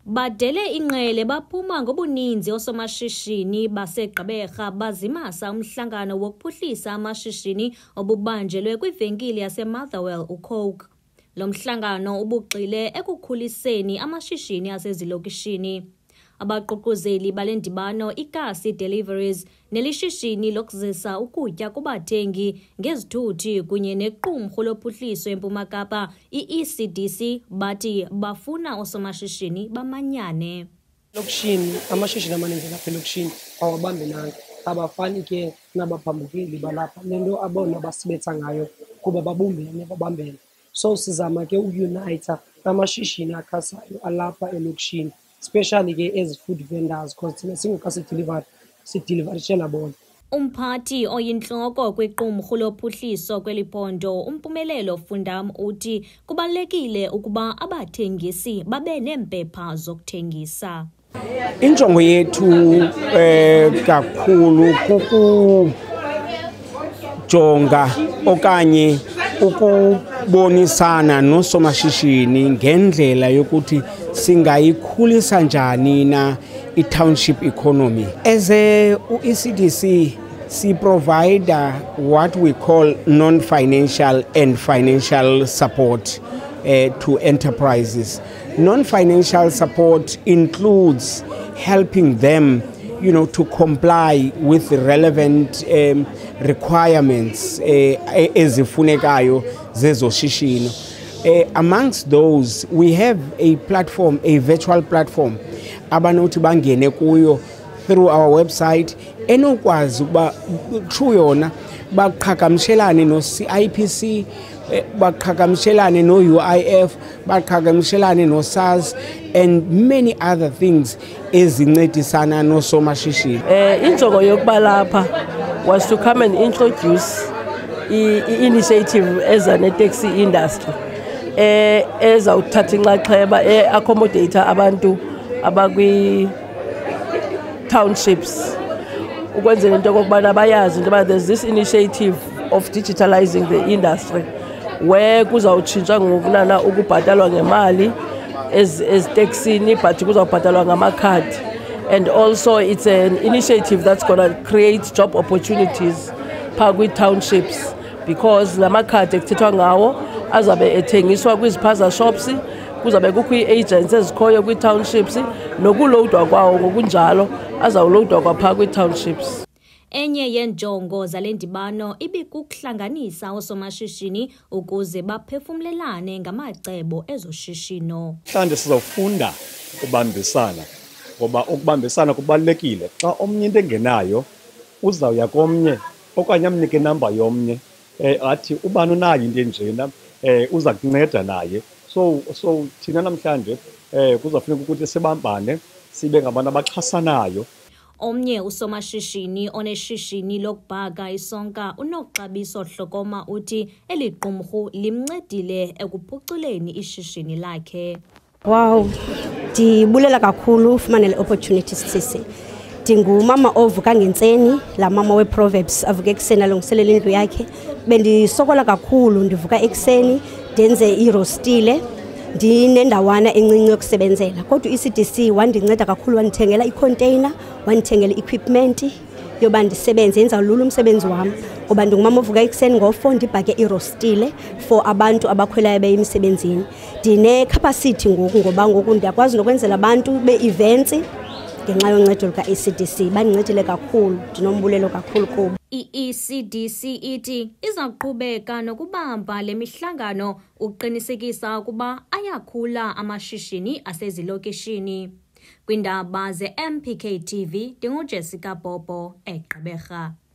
Badele inqele baphuma ngobuninzi osomashishini baseGqeberha bazimasa umhlangano wokuphuhlisa amashishini obubanjelwe kwivenkile yaseMotherwell uCoke. Lo mhlangano ubugxile ekukhuliseni amashishini asezilokishini. Abaququzeli bale ndibano ikasi deliveries nelishishini lokuzisa ukutya kubathengi ngezithuthi kunye nequmrhu lophuhliso eMpuma Kapa i-ECDC bathi bafuna osomashishini bamanyane. Lokishini amashishini amaninzi lapha elokishini awabambelanga abafani ke nabaphambukeli balapha lento abona basibetha ngayo kuba babumbene babambene. So sizama ke uunite amashishini akhasayo alapha elokishini, especially ke as food vendors because thina singukasi sideliverishela bona. Umphathi oyinhloko kwequmrhu lophuhliso kweliphondo uMpumelelo Fundam uthi kubalekile ukuba abathengisi babe neempepha zokuthengisa. Injongo yethu kakhulu kukujonga okanye ukubonisana nosomashishini ngendlela yokuthi singayikhulisa njani na i-township economy. As a ECDC, we provide what we call non-financial and financial support to enterprises. Non-financial support includes helping them, to comply with the relevant requirements ezifunekayo zezoshishino. Amongst those, we have a platform, a virtual platform, abanothi bangene kuyo through our website, enokwazi ukuba through yona baqhagamshelane no-CIPC, baqhagamshelane no-UIF, baqhagamshelane no-SARS, and many other things ezincedisana nosomashishini. Injongo yokuba lapha was to come and introduce i-initiative as a taxi industry ezawuthatha inxaxheba accommodate abantu abakwi townships ukwenzela into okubana bayazi into there's this initiative of digitalizing the industry where kuzawutshintsha ngokunana ukubhatalwa ngemali ezitaxini but kuzawubhatalwa ngamakhadi, and also it's an initiative that's going to create job opportunities phakwi townships because lamakhadi ekuthethwa ngawo azabe ethengiswa kwiziphaza shops, kuzabe kukho ii-agents ezikhoyo kwi-townships nokulowudwa kwawo ngokunjalo azawulowudwa kwapha kwi-townships. Enye yenjongo zale ndibano ibikukuhlanganisa osomashishini ukuze baphefumlelane ngamacebo ezoshishino. Mhlawumbe sizawufunda ukubambisana ngoba ukubambisana kubalulekile. Xa omnye into engenayo uzawuya komnye okanye amnike inamba yomnye athi ubani unayo into enjena uza kunceda naye. So thina namhlanje kuzafuneka ukuthi sibambane sibe ngabantu abaxhasanayo. Omnye usomashishini oneshishini lokubhaka isonka unoxabiso hlokoma uthi eli qumrhu limncedile ekuphuculeni ishishini lakhe. Wow, ndibulela kakhulu ufumane le opportunity sisi. Ndingumama ovuka ngentseni, la mama we-Proverbs avuka ekuseni alungiselela indlu yakhe. Bendisokola kakhulu ndivuka ekuseni ndenze irostile ndinendawana encinci yokusebenzela, kodwa i-ECDC wandinceda kakhulu, wandithengela i-container, wandithengela i-equipment yoba ndisebenze, yenza lula umsebenzi wami ngoba ndingumama ovuka ekuseni ngo-4 ndibhake irostile for abantu abakhwelayo beyimisebenzini. Ndine-capacity ngoku ngoba ngoku ndiyakwazi nokwenzela abantu be-events ngenxa yoncedo luka-ECDC, bandincedile kakhulu, ndinombulelo kakhulu kubo. I-ECDC ithi izaqhubeka nokubamba le mihlangano uqinisekisa ukuba ayakhula amashishini asezilokishini. Kwindaba ze-MPK TV, ndinguJesica Bobo, eGqeberha.